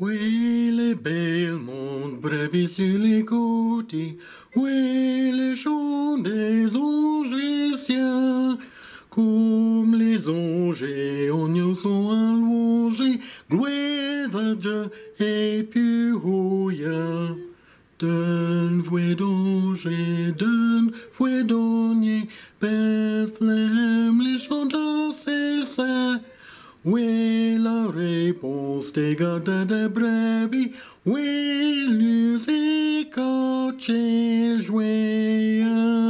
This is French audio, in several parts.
Oui, les belles montent brebis sur les côtés. Oui, les chants des anges et ciels. Comme les anges et oignons sont allongés. Gloire à Dieu et puis hoya. D'un fouet d'ange et d'un fouet d'oignet. Bethléem, les chanteurs cessaient. Oui, la réponse des gardes de brebis, oui, musique et jouer.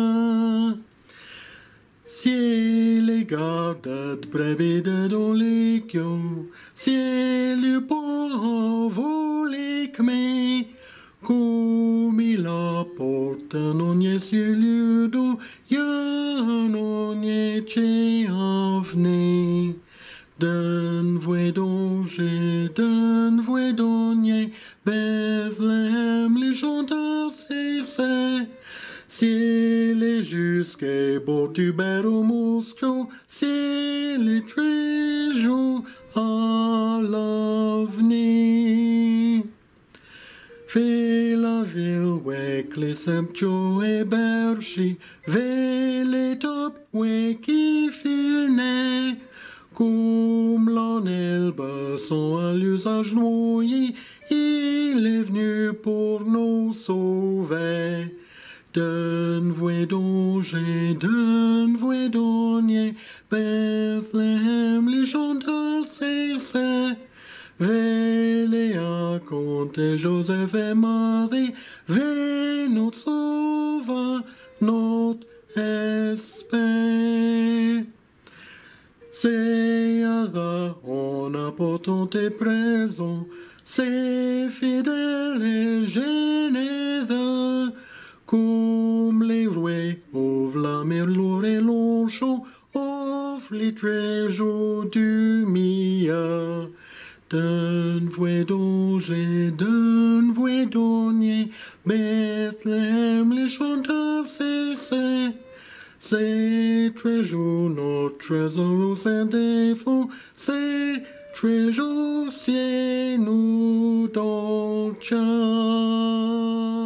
Si les gardes de brebis dans les kios, si le pauvre les kmé, comme il apporte un oignet sur le dos, un oignet chez avenir. D'un vouet d'ange et d'un vouet d'oignet, Bethléem, les chanteurs cessaient. Si les jusqu'à Bortubert au Moscow, si les trésors à l'avenir. Fais la ville, wek les Sampcho et Berchi, fais les top, wek qui furent nés. Comme l'en Elbe sont à l'usage noyé, il est venu pour nous sauver. D'un vouet d'ange et d'un vouet d'oignet, Bethléem, les chanteurs cessaient. Véléa, compte Joseph et Marie, vé notre sauveur, notre espère. C'est à en apportant tes présents, c'est fidèle et généreux, comme les rouets ouvrent la mer lourde et longchamp, offrent les trésors du milieu. D'un vouet d'ange et d'un vouet d'oignet, Bethléem, les chanteurs cessaient. C'est trésor, notre trésor au sein des fonds, c'est trésor, c'est nous dans le cœur.